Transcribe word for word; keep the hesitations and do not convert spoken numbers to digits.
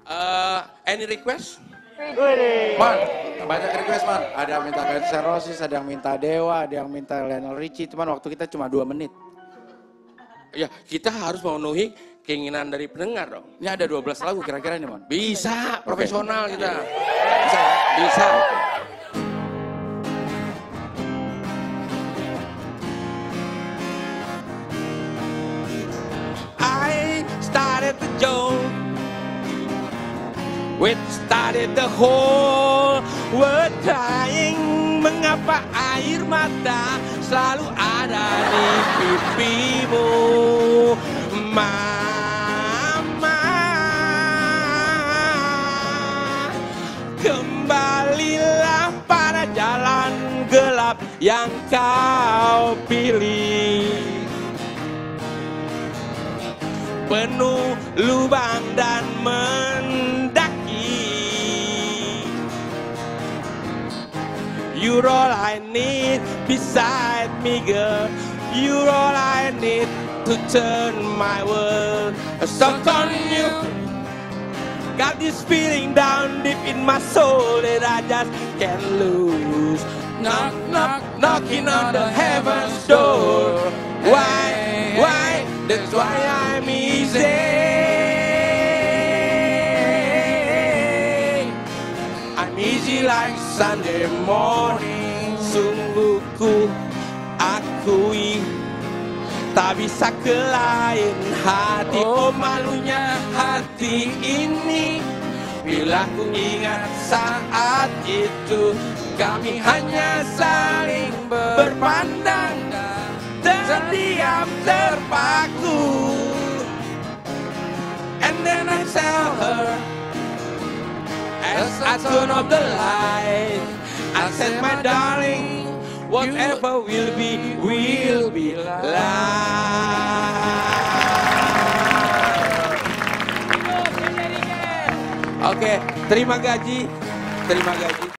Uh, any request? Man, banyak request man. Ada yang minta Guns N' Roses, ada yang minta Dewa, ada yang minta Lionel Richie. Cuman waktu kita cuma dua menit. Ya, kita harus memenuhi keinginan dari pendengar dong. Ini ada dua belas lagu kira-kira ini man. Bisa, profesional kita. Bisa ya? Bisa. I started the joke. We started the whole world crying. Mengapa air mata selalu ada di pipimu, Mama? Kembalilah pada jalan gelap yang kau pilih, penuh lubang dan mendaki. You're all I need beside me, girl. You're all I need to turn my world stuck on you. Got this feeling down deep in my soul that I just can't lose. Knock, knock, knocking on the heaven's door. Why, why? That's why I'm easy. I'm easy like Sunday morning. Sungguh ku akui tak bisa ke lain hati. Oh malunya hati ini bila ku ingat saat itu kami hanya saling berpandang, terdiam terpaku. And then I tell her, as I turn off the light, I said, my darling, whatever will be, will be life. Oke, terima gaji, terima gaji.